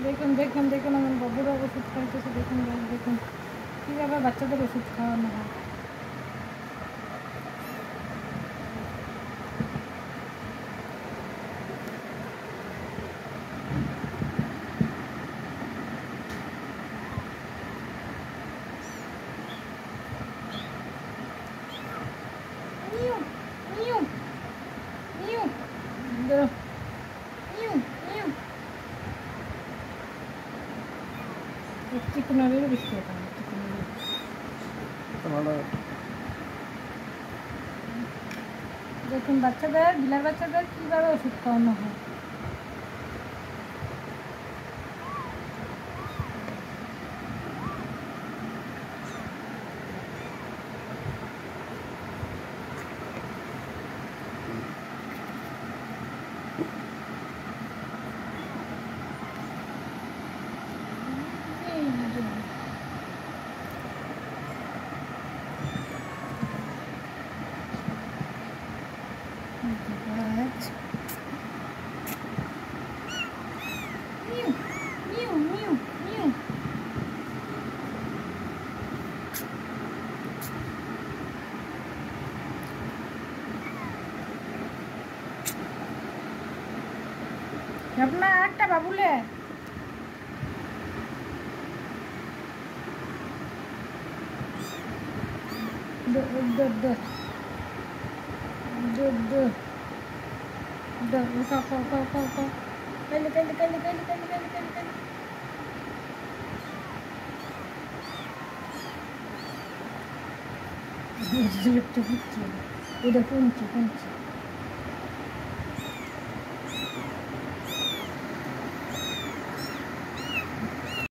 দেখুন দেখুন দেখুন আমার বাবুরা ওষুধ খাইতেছে। দেখুন দেখুন কীভাবে বাচ্চাদের ওষুধ খাওয়ানো হয়। চিকনারেরও বেশি ভালো। দেখুন বাচ্চাদের বিড়াল বাচ্চাদের কীভাবে ওষুধ খাওয়ানো হয়। আপনার একটা বাবুলে এটা পুঞ্চি পুঞ্চি